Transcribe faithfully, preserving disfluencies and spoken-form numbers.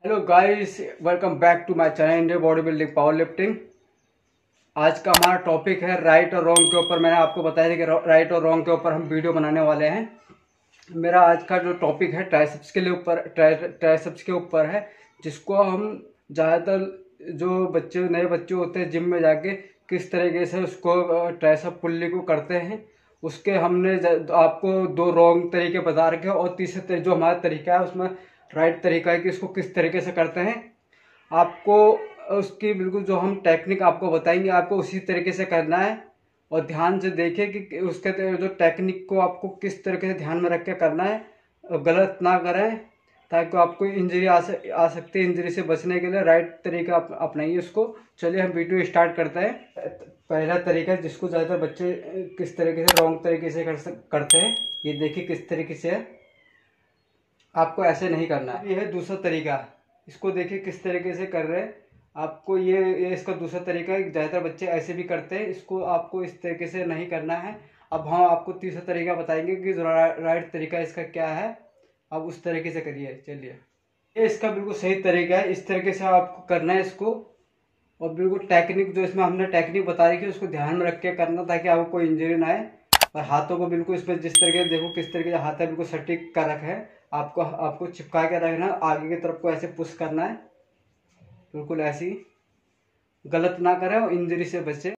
Hello guys, welcome back to my channel India body building power lifting. आज का हमारा topic है right और रॉन्ग के ऊपर। मैंने आपको बताया था कि राइट और रॉन्ग के ऊपर हम वीडियो बनाने वाले हैं। मेरा आज का जो टॉपिक है ट्राइसेप्स के लिए ऊपर ट्राइसेप्स के ऊपर है, जिसको हम ज़्यादातर जो बच्चे नए बच्चे होते हैं जिम में जाके किस तरीके से उसको ट्राइसेप पुल्ली को करते हैं, उसके हमने आपको दो रॉन्ग तरीके बता रखे हैं और तीसरे जो हमारा तरीका है उसमें राइट तरीका है कि इसको किस तरीके से करते हैं। आपको उसकी बिल्कुल जो हम टेक्निक आपको बताएंगे आपको उसी तरीके से करना है। और ध्यान से देखिए कि उसके जो टेक्निक को आपको किस तरीके से ध्यान में रख के करना है, गलत ना करें ताकि आपको इंजरी आ सक आ सकती है। इंजरी से बचने के लिए राइट तरीका अपनाइए उसको। चलिए हम वीडियो स्टार्ट करते हैं। पहला तरीका जिसको ज़्यादातर बच्चे किस तरीके से रॉन्ग तरीके से कर सक, करते हैं, ये देखिए किस तरीके से है। आपको ऐसे नहीं करना है। ये है दूसरा तरीका, इसको देखिए किस तरीके से कर रहे हैं। आपको ये ये इसका दूसरा तरीका है। ज़्यादातर बच्चे ऐसे भी करते हैं, इसको आपको इस तरीके से नहीं करना है। अब हम आपको तीसरा तरीका बताएंगे कि राइट तरीका इसका क्या है। अब उस तरीके से करिए। चलिए, ये इसका बिल्कुल सही तरीका है। इस तरीके से आपको करना है इसको। और बिल्कुल टेक्निक जो इसमें हमने टेक्निक बता रही थी उसको ध्यान में रख के करना ताकि आपको कोई इंजरी ना आए। और हाथों को बिल्कुल इसमें जिस तरीके से देखो किस तरीके से हाथ है, बिल्कुल सटीक का रख है। आपको आपको चिपका के रखना, आगे की तरफ को ऐसे पुश करना है, बिल्कुल ऐसी। गलत ना करें और इंजरी से बचे।